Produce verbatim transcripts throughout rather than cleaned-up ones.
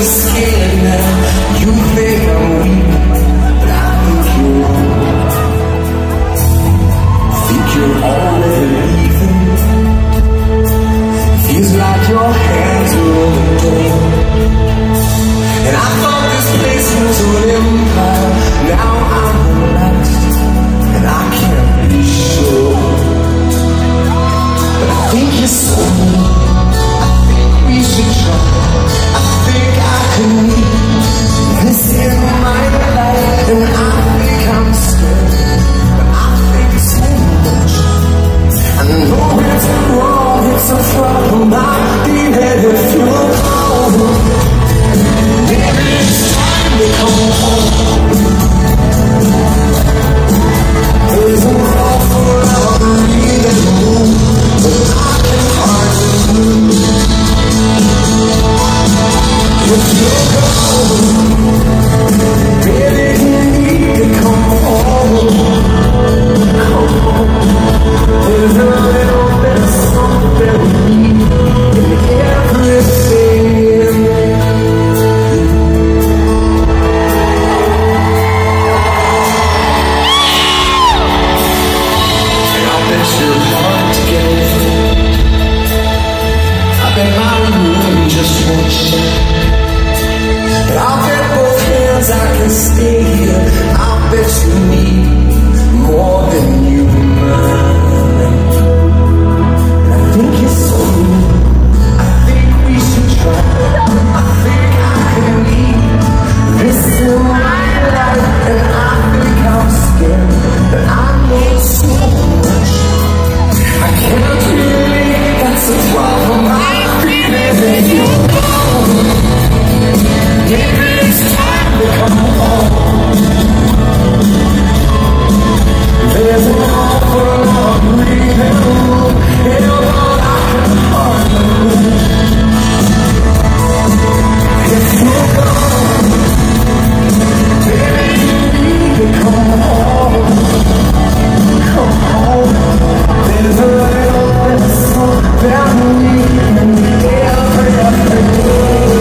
scared now. You think I'm weak, but I think you're wrong. Think you're already leaving. Feels like your hands are on the door. And I thought this place was an empire. Now I'm relaxed, and I can't be sure. But I think you're so mean. I think we should try. I think I can leave. This is my life, and I think I'm scared. But I think so much. I know it's wrong, it's a problem. I'll be headed through a problem. Maybe it's time to come home. There's an awful lot of breathing room, but I can hardly move. If you're gone, baby, you need to come home. Come home. There's a little bit of something we need in everything. And I bet you're hard to get over. I bet my room just won't shut. But I'll bet both hands I can stay here. I'll bet you need more than you mind. And I think it's so mean. I think we should try. I think I can leave. This is my life, and I think I'm scared. But I know so much. I can't believe that's a problem. I'm feeling that you're gone. Maybe it's time to come home. There's an awful lot of breathing room, and all I can hardly move. If you're gone, baby, you need to come home. Come home. There's a little bit of something we need in everything.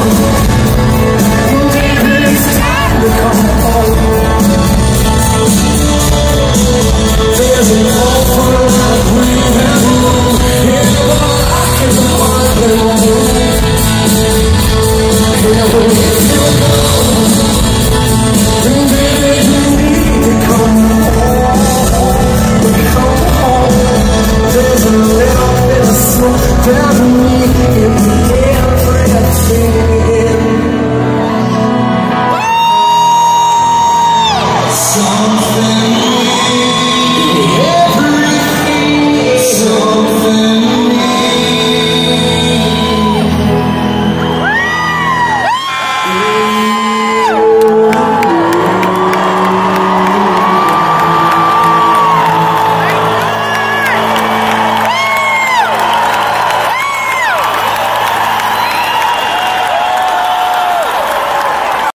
Come home.